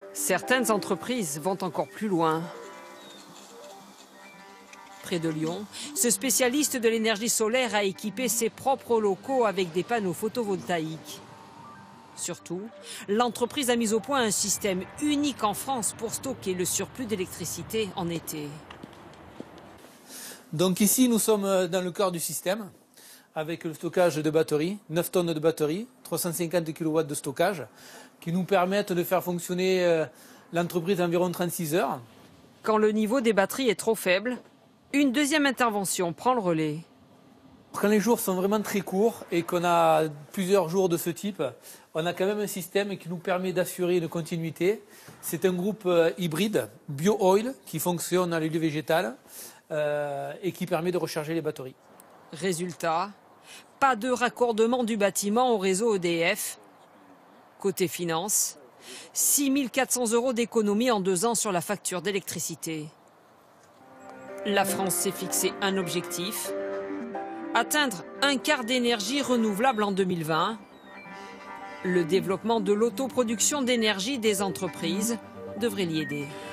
Certaines entreprises vont encore plus loin. Près de Lyon, ce spécialiste de l'énergie solaire a équipé ses propres locaux avec des panneaux photovoltaïques. Surtout, l'entreprise a mis au point un système unique en France pour stocker le surplus d'électricité en été. Donc ici, nous sommes dans le cœur du système, avec le stockage de batteries, 9 tonnes de batteries, 350 kW de stockage, qui nous permettent de faire fonctionner l'entreprise environ 36 heures. Quand le niveau des batteries est trop faible, une deuxième intervention prend le relais. Quand les jours sont vraiment très courts et qu'on a plusieurs jours de ce type, on a quand même un système qui nous permet d'assurer une continuité. C'est un groupe hybride, bio-oil, qui fonctionne dans les lieux végétales et qui permet de recharger les batteries. Résultat, pas de raccordement du bâtiment au réseau EDF. Côté finance, 6 400 € d'économie en 2 ans sur la facture d'électricité. La France s'est fixé un objectif, atteindre un quart d'énergie renouvelable en 2020. Le développement de l'autoproduction d'énergie des entreprises devrait l'y aider.